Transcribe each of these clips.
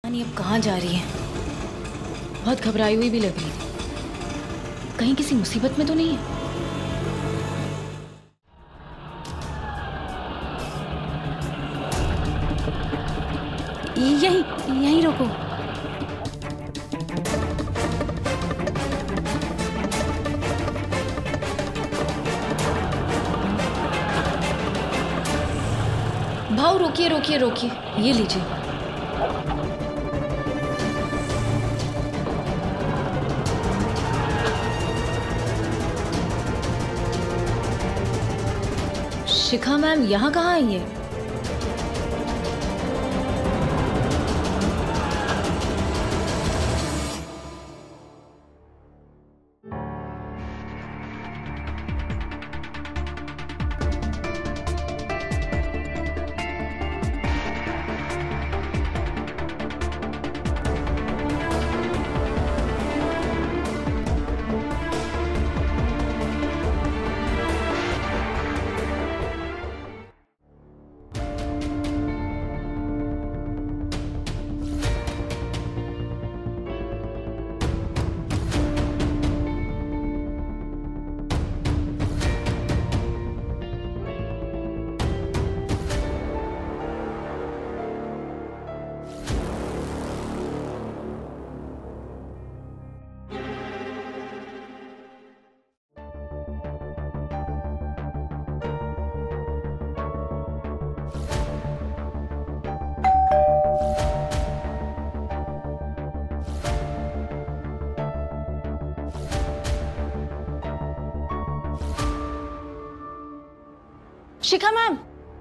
यानी अब कहाँ जा रही है? बहुत घबराई हुई भी लग रही थी। कहीं किसी मुसीबत में तो नहीं है? यहीं यहीं रोको। भाऊ रोकिए रोकिए रोकिए, ये लीजिए। शिखा मैम यहाँ कहाँ आई है? Shikha ma'am,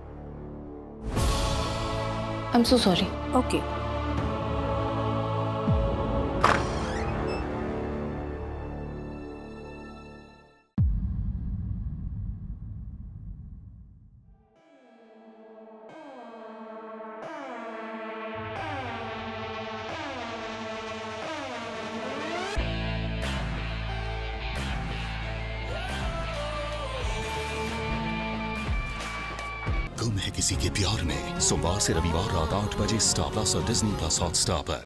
I am so sorry. Okay. गुम है किसी के प्यार में, सोमवार से रविवार रात 8 बजे स्टार प्लस और डिज्नी प्लस हॉटस्टार पर।